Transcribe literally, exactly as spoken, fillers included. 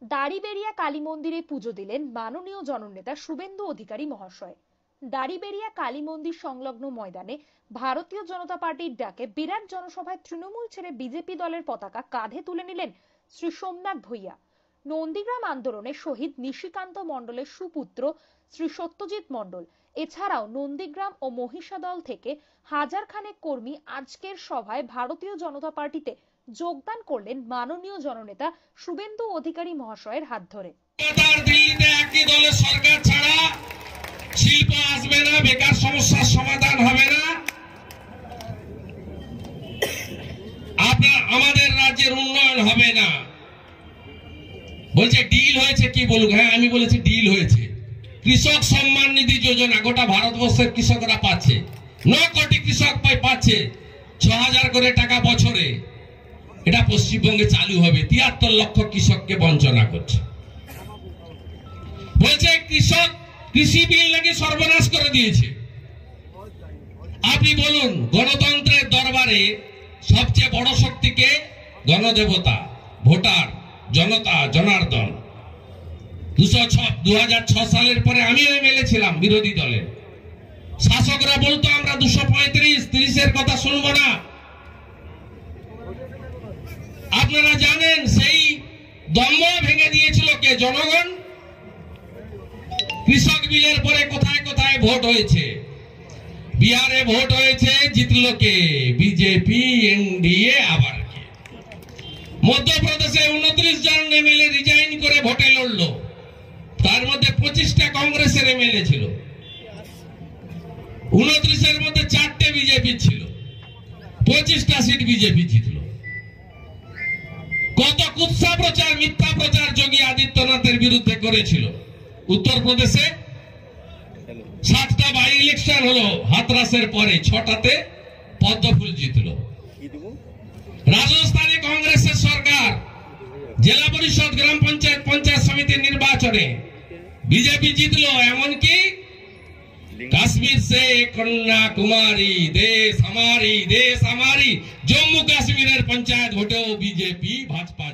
দাড়িবেড়িয়া কালী মন্দিরে পুজো দিলেন মাননীয় জননেতা শুভেন্দু অধিকারী মহাশয়। দাড়িবেড়িয়া কালী মন্দির সংলগ্ন ময়দানে ভারতীয় জনতা পার্টির ডাকে বিরাট জনসভায় তৃণমূল ছেড়ে বিজেপি দলের পতাকা কাঁধে তুলে নিলেন শ্রী সোমনাথ ভূঁইয়া। নন্দীগ্রাম আন্দোলনে শহীদ নিশিকান্ত মণ্ডলের সুপুত্র শ্রী সত্যজিৎ মণ্ডল এছাড়াও নন্দীগ্রাম ও মহিষাদল থেকে হাজার খানেক কর্মী আজকের সভায় ভারতীয় জনতা পার্টিতে যোগদান করলেন মাননীয় জননেতা শুভেন্দু অধিকারী মহাশয়ের হাত ধরে। দিল্লিতে একই দলের সরকার ছাড়া শিল্প আসবে না, বেকার সমস্যার সমাধান হবে না, আপনার আমাদের রাজ্যের উন্নয়ন হবে না। বলছে ডিল হয়েছে, কি বলুক? হ্যাঁ, আমি বলেছি ডিল হয়েছে। কৃষক সম্মান নিধি যোজনা গোটা ভারতবর্ষের কৃষকরা পাচ্ছে, ন কোটি কৃষক পাচ্ছে ছ হাজার করে টাকা বছরে। এটা পশ্চিমবঙ্গে চালু হবে। তিয়াত্তর লক্ষ কৃষককে বঞ্চনা করছে। বলছে কৃষক কৃষি বিল নাকি সর্বনাশ করে দিয়েছে। আপনি বলুন, গণতন্ত্রের দরবারে সবচেয়ে বড় শক্তিকে গণদেবতা, ভোটার, জনতা, জনার্দন। দুশো ছ দু হাজার ছ সালের পরে আমিও এমএলএ ছিলাম বিরোধী দলের। শাসকরা বলতো আমরা দুশো পঁয়ত্রিশ তিরিশের কথা শুনবো না। আপনারা জানেন সেই দম্ভ ভেঙে দিয়েছিল কে? জনগণ। কৃষক বিলের পরে কোথায় কোথায় ভোট হয়েছে? বিহারে ভোট হয়েছে, জিতল কে? বিজেপি, এনডিএ, আবার কে? মধ্যপ্রদেশে উনত্রিশ জন এমএলএ রিজাইন করে ভোটে লড়লো, তার মধ্যে পঁচিশটা কংগ্রেসের এমএলএ ছিল, উনত্রিশের মধ্যে চারটে বিজেপি ছিল, পঁচিশটা সিট বিজেপি জিতল। কত কুৎসা প্রচার, মিথ্যা প্রচার যোগী আদিত্যনাথের বিরুদ্ধে করেছিল। উত্তরপ্রদেশে সাতটা বাই ইলেকশন হলো, হাতরাসের পরে ছটাতে পদ্মফুল জিতল। রাজস্থানে কংগ্রেসের সরকার জেলা পরিষদ, গ্রাম পঞ্চায়েত, পঞ্চায়েত সমিতির নির্বাচনে বিজেপি জিতল। এমনকি কাশ্মীর সে কন্যাকুমারী দেশ আমারি, দেশ আমারি, জম্মু কাশ্মীরের পঞ্চায়েত ভোটেও বিজেপি ভাজপা